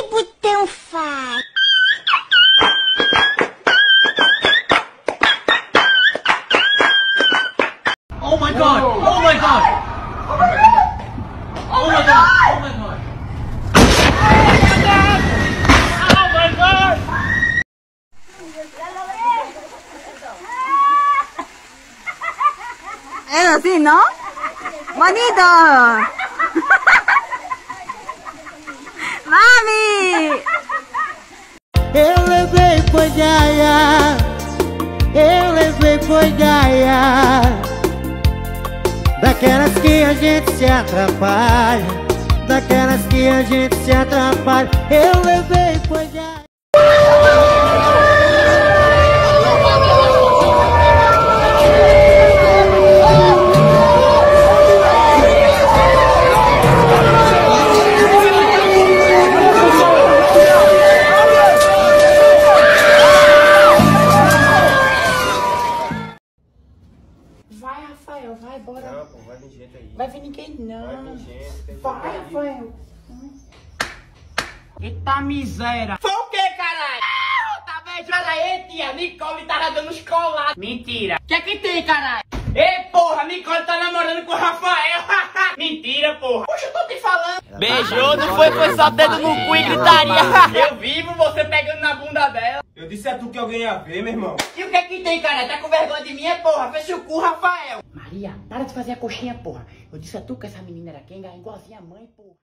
botão faz? Oh my god! Oh my god! Oh my god! Oh my god! Oh my god! Oh my god! É assim, não? Bonito! Mami! Eu levei foi gaia, eu levei foi gaia, daquelas que a gente se atrapalha, daquelas que a gente se atrapalha. Eu levei foi gaia. Vai, Rafael, vai, bora. Não, pô, vai vir gente aí. Vai vir ninguém, não. Vai vir gente. Tem Vai, gente aí. Rafael. Eita miséria! Foi o que, caralho? Tá vendo? Pera aí, tia. Nicole tava dando os colados. Mentira! O que é que tem, caralho? Ei, porra, Nicole tá namorando com o Rafael. Mentira, porra. Poxa, eu tô te falando. Beijou, não foi só dedo no cu e gritaria! Eu vivo você pegando na bunda dela. Eu disse a tu que alguém ia ver, meu irmão. E o que é que tem, cara? Tá com vergonha de mim, é porra? Fecha o cu, Rafael. Maria, para de fazer a coxinha, porra. Eu disse a tu que essa menina era quem? Igualzinha a mãe, porra.